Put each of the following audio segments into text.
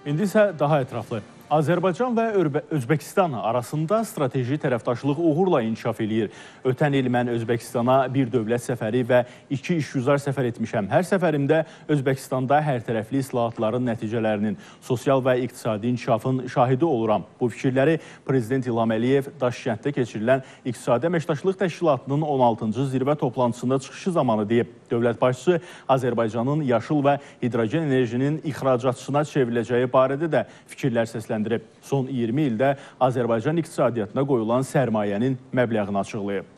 İndi isə daha ətraflı. Azərbaycan və Özbəkistan arasında strateji tərəfdaşlıq uğurla inkişaf eləyir. Ötən il mən Özbəkistana bir dövlət səfəri və 2 işgüzar səfər etmişəm. Hər səfərimdə Özbəkistanda hərtərəfli islahatların nəticələrinin, sosial və iqtisadi inkişafın şahidi oluram. Bu fikirləri Prezident İlham Əliyev Daşkənddə keçirilən İqtisadi Əməkdaşlıq Təşkilatının 16-cı zirvə toplantısında çıxışı zamanı deyib. Dövlət başçısı Azərbaycanın yaşıl və hidrogen enerjinin ixracatçısına çevriləcəyi barədə də fikirlər səsləndirib. Son 20 ildə Azərbaycan iqtisadiyyatına qoyulan sərmayənin məbləğini açıqlayıb.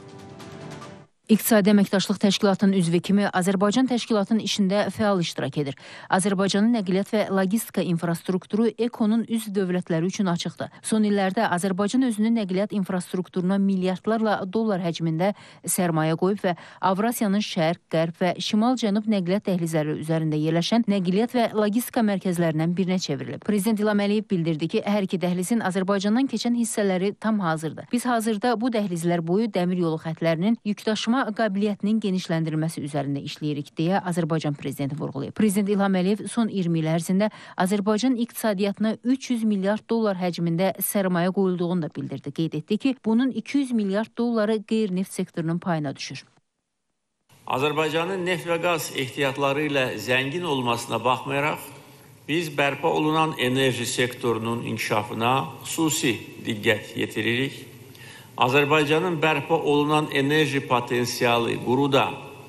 İqtisadi Əməkdaşlıq Təşkilatının üzvü kimi Azərbaycan təşkilatının işində fəal iştirak edir. Azərbaycanın nəqliyyat və logistika infrastrukturu EKO-nun üzv dövlətləri üçün açıqdır. Son illərdə Azərbaycan özünün nəqliyyat infrastrukturuna milyardlarla dollar həcmində sərmayə qoyub və Avrasiyanın şərq, qərb və şimal-cənub nəqliyyat dəhlizləri üzərində yerləşən nəqliyyat və logistika mərkəzlərindən birinə çevrilib. Prezident İlham Əliyev bildirdi ki, hər iki dəhlizin Azərbaycandan keçən hissələri tam hazırdır. Biz hazırda bu dəhlizlər boyu dəmir yolu xətlərinin yükdaşıma qabiliyyətinin genişləndirilməsi üzərində işləyirik, deyə Azərbaycan prezidenti vurğulayıb. Prezident İlham Əliyev son 20 il ərzində Azərbaycan iqtisadiyyatına 300 milyard dollar həcmində sərmayə qoyulduğunu da bildirdi. Qeyd etdi ki, bunun 200 milyard dolları qeyri-neft sektorunun payına düşür. Azərbaycanın neft və qaz ehtiyatları ilə zəngin olmasına baxmayaraq, biz bərpa olunan enerji sektorunun inkişafına xüsusi diqqət yetiririk. Azərbaycanın bərpa olunan enerji potensialı quruda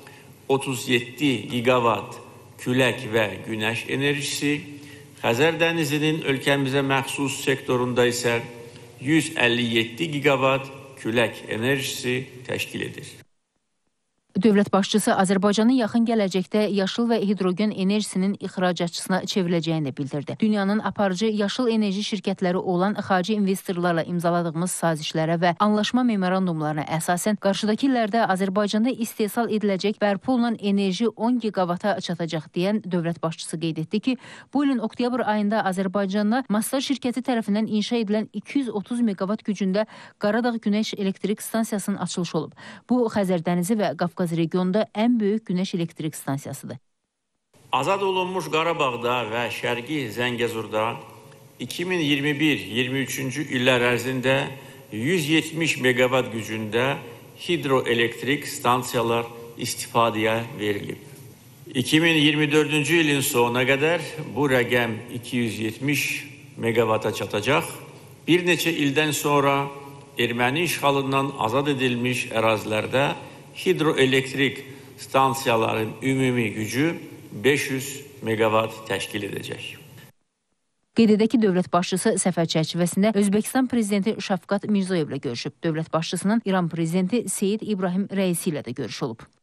37 gigavat külək və günəş enerjisi, Xəzər dənizinin ölkəmizə məxsus sektorunda isə 157 gigavat külək enerjisi təşkil edir. Dövlət başçısı Azərbaycanın yaxın gələcəkdə yaşıl və hidrogen enerjisinin ixracatçısına çevriləcəyini bildirdi. Dünyanın aparıcı yaşıl enerji şirkətləri olan xarici investorlarla imzaladığımız sazişlərə və anlaşma memorandumlarına əsasən qarşıdakı illərdə Azərbaycanda istehsal ediləcək bərpa olunan enerji 10 gigavata çatacaq deyən dövlət başçısı qeyd etdi ki, bu ilin oktyabr ayında Azərbaycanda Mastar şirkəti tərəfindən inşa edilən 230 megavat gücündə Qaradağ Günəş Elektrik Stansiyasının açılışı olub. Bu Xəzər dənizi və Qafqaz regionda ən böyük günəş elektrik stansiyasıdır. Azad olunmuş Qarabağda və Şərqi Zəngəzurda 2021-23-cü illər ərzində 170 megavat gücündə hidroelektrik stansiyalar istifadəyə verilib. 2024-cü ilin sonuna qədər bu rəqəm 270 megavata çatacaq. Bir neçə ildən sonra erməni işğalından azad edilmiş ərazilərdə hidroelektrik stansiyaların ümumi gücü 500 megavat təşkil edəcək. Qeyd edək ki, dövlət başçısı səfər çərçivəsində Özbəkistan prezidenti Şavkat Mirzoyevlə görüşüb. Dövlət başçısının İran prezidenti Seyid İbrahim Rəisi ilə də görüş olub.